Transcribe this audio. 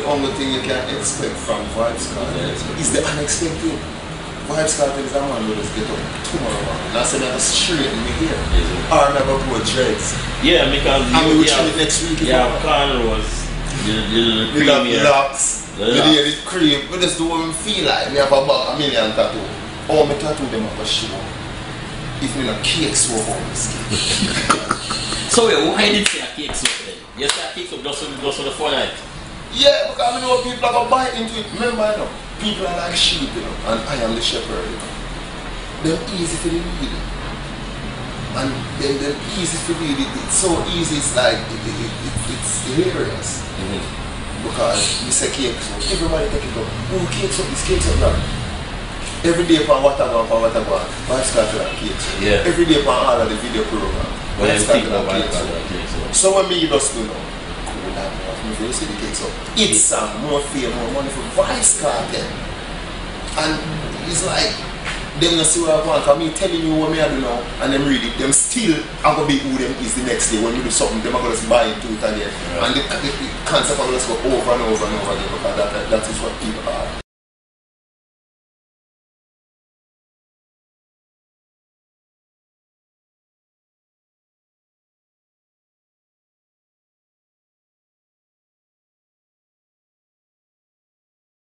only thing you can expect from Vybz Kartel is the unexpected. Vybz Kartel is a man who just get up tomorrow morning. That's another straighten me here. Or never go dreads. Yeah, because and we will treat it next week. Yeah, cornrows. We have locks. We do the cream. We just do what we feel like. We have about 1 million tattoo. All my tattoo them have a show. If we not cake soap on the skin. So why did you say a cake soap then? You say a cake soap just for the fun night? Yeah, because I know people are going to buy into it. Remember, you know, people are like sheep, you know, and I am the shepherd, you know. They're easy for the lead. And they're easy for the lead. It's so easy, it's like, it's hilarious. Because we say cake soap, everybody take it up. Oh, cake soap, this cake soap, now. Every day for Watagon, Vybz Kartel and cake soap. Yeah. Every day for all of the video program. Vybz Kartel and cake soap. So when me just do now, you see the cake so it's more fame, more money for Vybz Kartel. And it's like them not see what I want, because me telling you what me I do now and them read it, them still I'm gonna be who them is the next day. When you do something, them are gonna just buy into it again. And the concept of just go over and over and over again, because that is what people are.